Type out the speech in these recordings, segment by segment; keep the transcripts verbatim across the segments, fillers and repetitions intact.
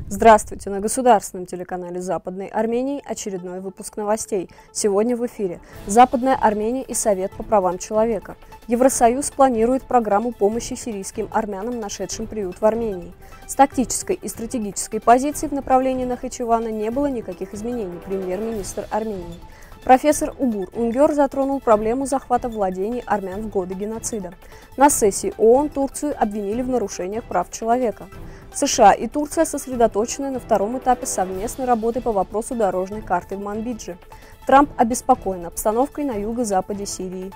Здравствуйте! На государственном телеканале Западной Армении очередной выпуск новостей. Сегодня в эфире Западная Армения и Совет по правам человека. Евросоюз планирует программу помощи сирийским армянам, нашедшим приют в Армении. С тактической и стратегической позиции в направлении Нахичевана не было никаких изменений, премьер-министр Армении. Профессор Угур Унгер затронул проблему захвата владений армян в годы геноцида. На сессии ООН Турцию обвинили в нарушениях прав человека. США и Турция сосредоточены на втором этапе совместной работы по вопросу дорожной карты в Манбидже. Трамп обеспокоен обстановкой на юго-западе Сирии.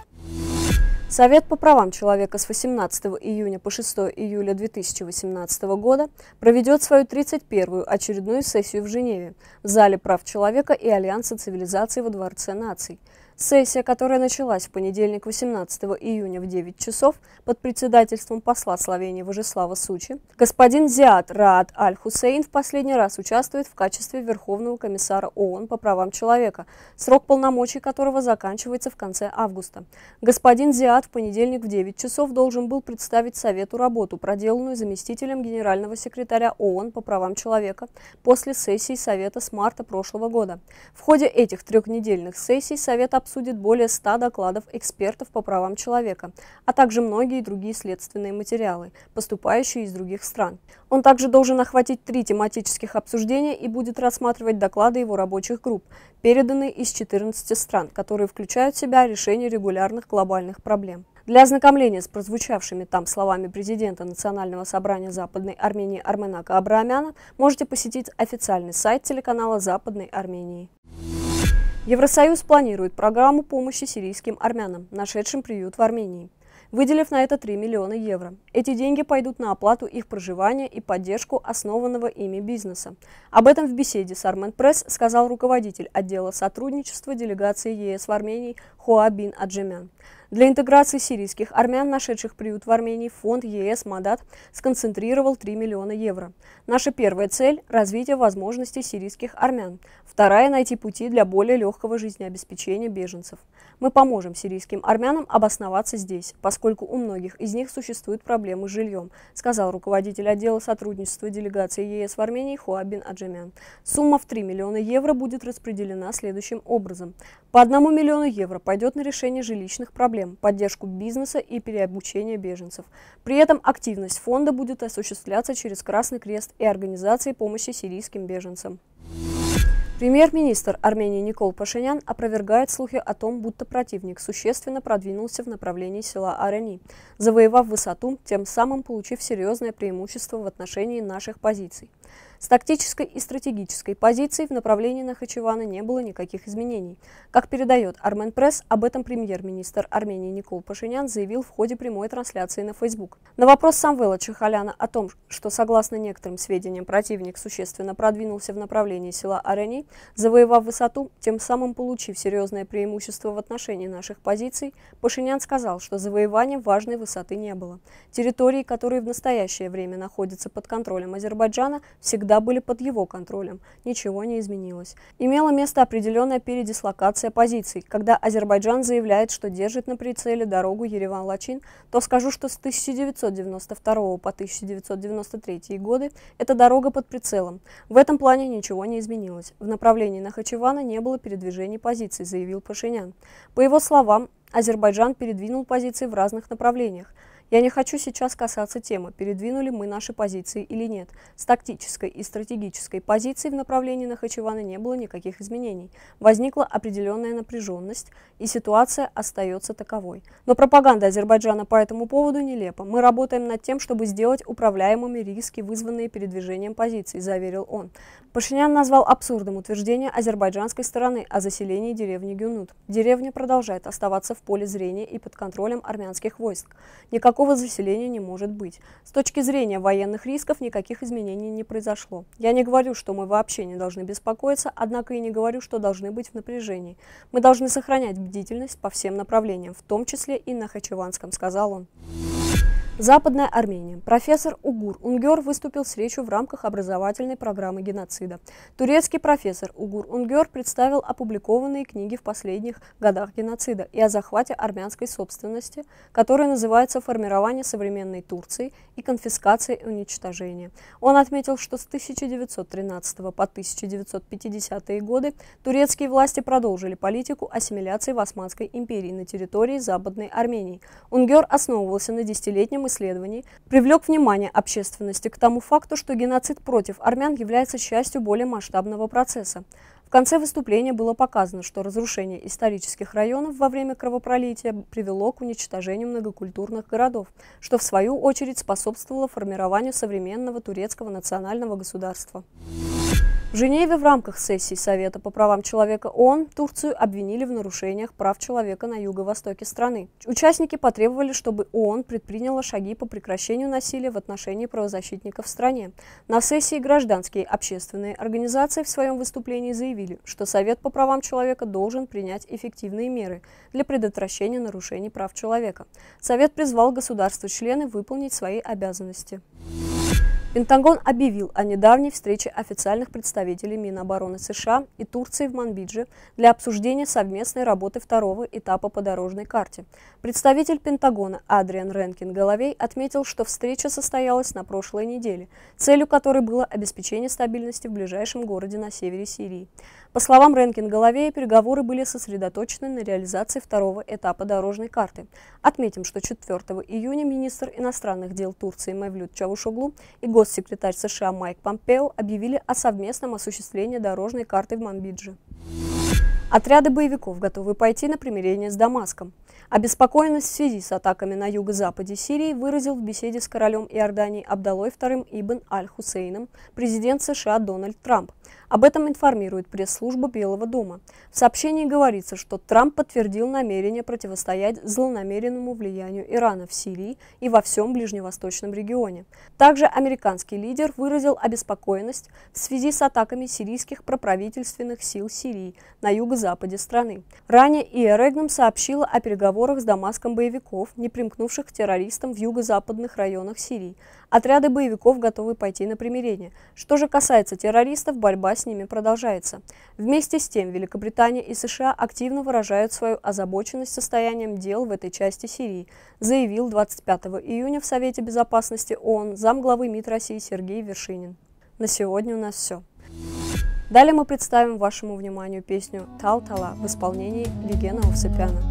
Совет по правам человека с восемнадцатого июня по шестое июля две тысячи восемнадцатого года проведет свою тридцать первую очередную сессию в Женеве, в Зале прав человека и Альянса цивилизаций во Дворце наций. Сессия, которая началась в понедельник восемнадцатого июня в девять часов под председательством посла Словении Вожеслава Сучи, господин Зиад Раад Аль-Хусейн в последний раз участвует в качестве Верховного комиссара ООН по правам человека, срок полномочий которого заканчивается в конце августа. Господин Зиад в понедельник в девять часов должен был представить Совету работу, проделанную заместителем генерального секретаря ООН по правам человека после сессии Совета с марта прошлого года. В ходе этих трехнедельных сессий Совет обсудит обсудит более ста докладов экспертов по правам человека, а также многие другие следственные материалы, поступающие из других стран. Он также должен охватить три тематических обсуждения и будет рассматривать доклады его рабочих групп, переданные из четырнадцати стран, которые включают в себя решение регулярных глобальных проблем. Для ознакомления с прозвучавшими там словами президента Национального собрания Западной Армении Арменака Абраамяна можете посетить официальный сайт телеканала Западной Армении. Евросоюз планирует программу помощи сирийским армянам, нашедшим приют в Армении, выделив на это три миллиона евро. Эти деньги пойдут на оплату их проживания и поддержку основанного ими бизнеса. Об этом в беседе с Армен Пресс сказал руководитель отдела сотрудничества делегации ЕС в Армении Хоа Бин Аджемян. Для интеграции сирийских армян, нашедших приют в Армении, фонд ЕС Мадат сконцентрировал три миллиона евро. Наша первая цель – развитие возможностей сирийских армян. Вторая – найти пути для более легкого жизнеобеспечения беженцев. Мы поможем сирийским армянам обосноваться здесь, поскольку у многих из них существуют проблемы с жильем, сказал руководитель отдела сотрудничества делегации ЕС в Армении Хоа Бин Аджемян. Сумма в три миллиона евро будет распределена следующим образом. По одному миллиону евро пойдет на решение жилищных проблем, поддержку бизнеса и переобучение беженцев. При этом активность фонда будет осуществляться через Красный Крест и организации помощи сирийским беженцам. Премьер-министр Армении Никол Пашинян опровергает слухи о том, будто противник существенно продвинулся в направлении села Арени, завоевав высоту, тем самым получив серьезное преимущество в отношении наших позиций. С тактической и стратегической позицией в направлении Нахичевана не было никаких изменений. Как передает Армен Пресс, об этом премьер-министр Армении Никол Пашинян заявил в ходе прямой трансляции на Facebook. На вопрос Самвела Чахаляна о том, что, согласно некоторым сведениям, противник существенно продвинулся в направлении села Арени, завоевав высоту, тем самым получив серьезное преимущество в отношении наших позиций, Пашинян сказал, что завоевания важной высоты не было. Территории, которые в настоящее время находятся под контролем Азербайджана, всегда были под его контролем. Ничего не изменилось. Имела место определенная передислокация позиций. Когда Азербайджан заявляет, что держит на прицеле дорогу Ереван-Лачин, то скажу, что с тысяча девятьсот девяносто второго по тысяча девятьсот девяносто третий годы эта дорога под прицелом. В этом плане ничего не изменилось. В направлении Нахичевана не было передвижений позиций, заявил Пашинян. По его словам, Азербайджан передвинул позиции в разных направлениях. Я не хочу сейчас касаться темы, передвинули мы наши позиции или нет. С тактической и стратегической позиции в направлении Нахичевана не было никаких изменений. Возникла определенная напряженность, и ситуация остается таковой. Но пропаганда Азербайджана по этому поводу нелепа. Мы работаем над тем, чтобы сделать управляемыми риски, вызванные передвижением позиций, заверил он. Пашинян назвал абсурдом утверждение азербайджанской стороны о заселении деревни Гюнут. Деревня продолжает оставаться в поле зрения и под контролем армянских войск. Никакого заселения не может быть. С точки зрения военных рисков никаких изменений не произошло. Я не говорю, что мы вообще не должны беспокоиться, однако и не говорю, что должны быть в напряжении. Мы должны сохранять бдительность по всем направлениям, в том числе и на Нахичеванском, сказал он. Западная Армения. Профессор Угур Унгер выступил с речью в рамках образовательной программы геноцида. Турецкий профессор Угур Унгер представил опубликованные книги в последних годах геноцида и о захвате армянской собственности, которые называются «Формирование современной Турции» и «Конфискация и уничтожение». Он отметил, что с тысяча девятьсот тринадцатого по тысяча девятьсот пятидесятые годы турецкие власти продолжили политику ассимиляции в Османской империи на территории Западной Армении. Унгер основывался на десятилетнем исследований, привлек внимание общественности к тому факту, что геноцид против армян является частью более масштабного процесса. В конце выступления было показано, что разрушение исторических районов во время кровопролития привело к уничтожению многокультурных городов, что в свою очередь способствовало формированию современного турецкого национального государства. В Женеве в рамках сессии Совета по правам человека ООН Турцию обвинили в нарушениях прав человека на юго-востоке страны. Участники потребовали, чтобы ООН предприняла шаги по прекращению насилия в отношении правозащитников в стране. На сессии гражданские общественные организации в своем выступлении заявили, что Совет по правам человека должен принять эффективные меры для предотвращения нарушений прав человека. Совет призвал государства-члены выполнить свои обязанности. Пентагон объявил о недавней встрече официальных представителей Минобороны США и Турции в Манбидже для обсуждения совместной работы второго этапа по дорожной карте. Представитель Пентагона Адриан Ренкин-Головей отметил, что встреча состоялась на прошлой неделе, целью которой было обеспечение стабильности в ближайшем городе на севере Сирии. По словам Ренкин-Головея, переговоры были сосредоточены на реализации второго этапа дорожной карты. Отметим, что четвёртого июня министр иностранных дел Турции Мевлют Чавушоглу и госсекретарь США Майк Помпео объявили о совместном осуществлении дорожной карты в Манбидже. Отряды боевиков готовы пойти на примирение с Дамаском. Обеспокоенность в связи с атаками на юго-западе Сирии выразил в беседе с королем Иордании Абдаллой вторым Ибн Аль-Хусейном президент США Дональд Трамп. Об этом информирует пресс-служба Белого дома. В сообщении говорится, что Трамп подтвердил намерение противостоять злонамеренному влиянию Ирана в Сирии и во всем ближневосточном регионе. Также американский лидер выразил обеспокоенность в связи с атаками сирийских проправительственных сил Сирии на юго-западе страны. Ранее ИА Регнум сообщила о переговорах с Дамаском боевиков, не примкнувших к террористам в юго-западных районах Сирии. Отряды боевиков готовы пойти на примирение. Что же касается террористов, борьба с ними продолжается. Вместе с тем, Великобритания и США активно выражают свою озабоченность состоянием дел в этой части Сирии, заявил двадцать пятого июня в Совете Безопасности ООН замглавы МИД России Сергей Вершинин. На сегодня у нас все. Далее мы представим вашему вниманию песню «Тал-Тала» в исполнении Вигена Овсепяна.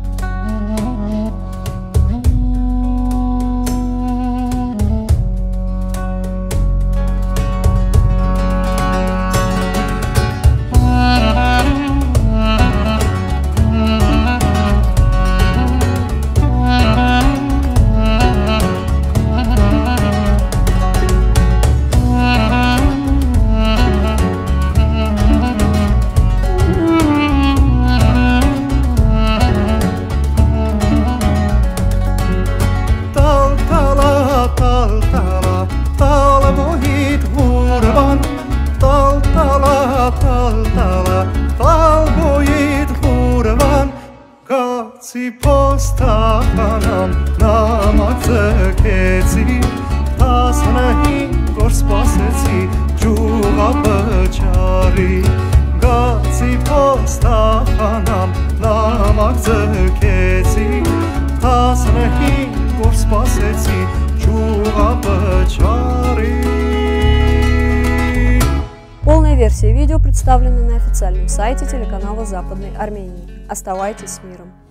Postahanam namatseketsi tasnahin gorspassetsi juga bachari gatsi postahanam namatseketsi tasnahin gorspassetsi juga bachari. Полная версия видео представлена на официальном сайте телеканала Западной Армении. Оставайтесь с миром!